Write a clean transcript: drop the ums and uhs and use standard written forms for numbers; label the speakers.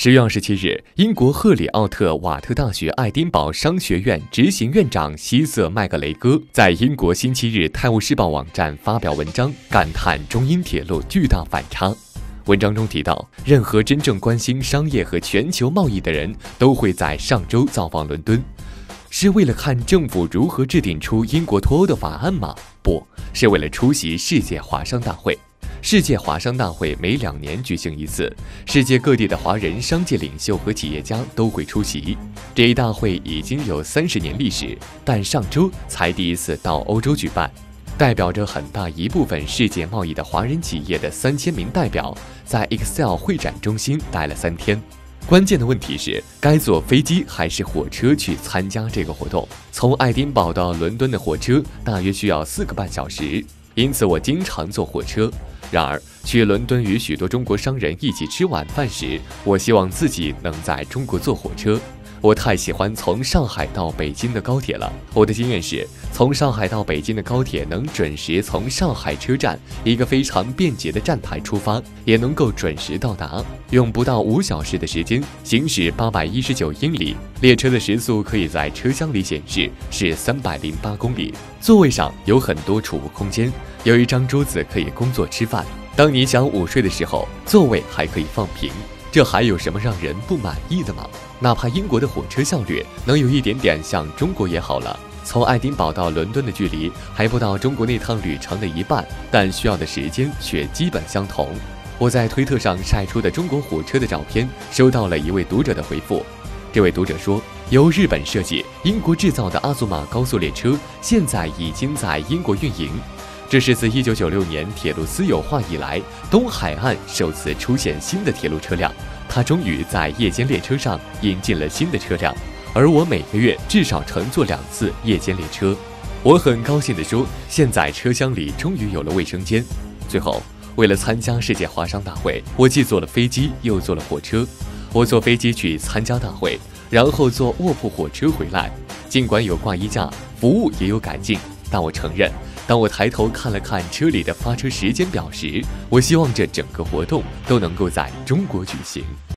Speaker 1: 10月27日，英国赫里奥特瓦特大学爱丁堡商学院执行院长希瑟麦格雷戈在英国星期日《泰晤士报》网站发表文章，感叹中英铁路巨大反差。文章中提到，任何真正关心商业和全球贸易的人都会在上周造访伦敦，是为了看政府如何制定出英国脱欧的法案吗？不，是为了出席世界华商大会。世界华商大会每2年举行一次，世界各地的华人商界领袖和企业家都会出席。这一大会已经有30年历史，但上周才第一次到欧洲举办。代表着很大一部分世界贸易的华人企业的3000名代表，在 Excel 会展中心待了3天。关键的问题是，该坐飞机还是火车去参加这个活动？从爱丁堡到伦敦的火车大约需要4个半小时，因此我经常坐火车。然而，去伦敦与许多中国商人一起吃晚饭时，我希望自己能在中国坐火车。我太喜欢从上海到北京的高铁了。我的经验是，从上海到北京的高铁能准时从上海车站一个非常便捷的站台出发，也能够准时到达，用不到5小时的时间行驶819英里。列车的时速可以在车厢里显示是308公里。座位上有很多储物空间，有一张桌子可以工作吃饭。当你想午睡的时候，座位还可以放平。这还有什么让人不满意的吗？哪怕英国的火车效率能有一点点像中国也好了。从爱丁堡到伦敦的距离还不到中国那趟旅程的一半，但需要的时间却基本相同。我在推特上晒出的中国火车的照片，收到了一位读者的回复。这位读者说，由日本设计、英国制造的阿祖玛高速列车现在已经在英国运营。这是自1996年铁路私有化以来，东海岸首次出现新的铁路车辆。它终于在夜间列车上引进了新的车辆，而我每个月至少乘坐2次夜间列车。我很高兴地说，现在车厢里终于有了卫生间。最后，为了参加世界华商大会，我既坐了飞机又坐了火车。我坐飞机去参加大会，然后坐卧铺火车回来。尽管有挂衣架，服务也有改进，但我承认，当我抬头看了看车里的发车时间表时，我希望这整个活动都能够在中国举行。